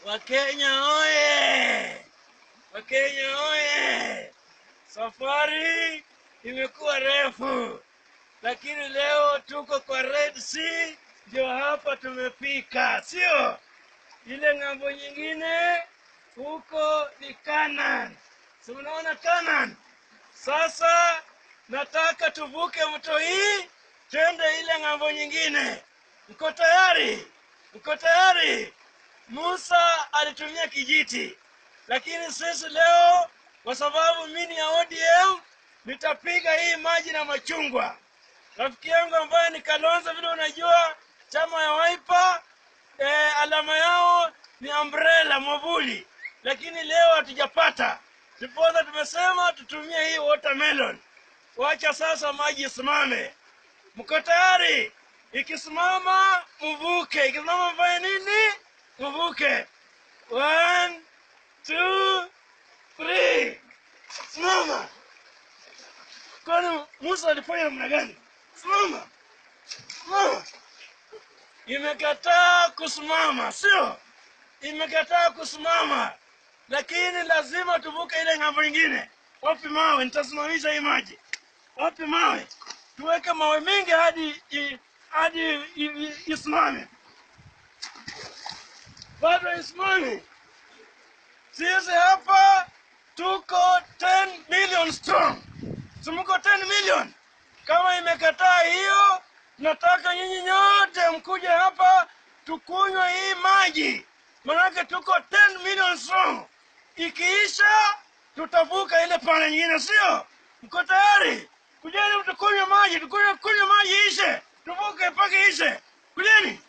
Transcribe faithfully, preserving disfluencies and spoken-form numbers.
Wakenya oye! Wakenya oye! Safari imekuwa refu, lakini leo tuko kwa Red Sea, ndio hapa tumefika, sio? Ile ng'ambo nyingine huko ni Canaan. Si unaona Canaan? Sasa nataka tuvuke mto hii twende ile ng'ambo nyingine. Mko tayari? Mko tayari? Musa alitumia kijiti, lakini sisi leo kwa sababu mimi ya O D M nitapiga hii maji na machungwa. Rafiki yangu ambaye ni Kalonzo, vile unajua chama ya Wiper eh, alama yao ni umbrella, mwavuli, lakini leo hatujapata. Ndipo tumesema tutumie hii watermelon. Wacha sasa maji isimame. Mko tayari? Ikisimama mvuke, ikisimama mfanye nini? Mvuke. One, two, three. Simama. Kwani Musa alifanya namna gani? Simama. Simama. Imekataa kusimama, sio? Imekataa kusimama. Lakini lazima tuvuke ile ng'ambo nyingine. Wapi mawe? Nitasimamisha hii maji. Wapi mawe? Tuweke mawe mengi hadi hadi isimame. Bado isimame. Sisi hapa tuko ten million strong. Sumuko ten million. Kama imekataa hiyo, nataka nyinyi nyote mkuje hapa tukunywe hii maji. Manake tuko ten million strong. Ikiisha tutavuka ile pande nyingine, sio? Mko tayari? Kujeni mtukunywe maji, tukunywe kunywe maji ishe. Tuvuke mpaka ishe. Kujeni.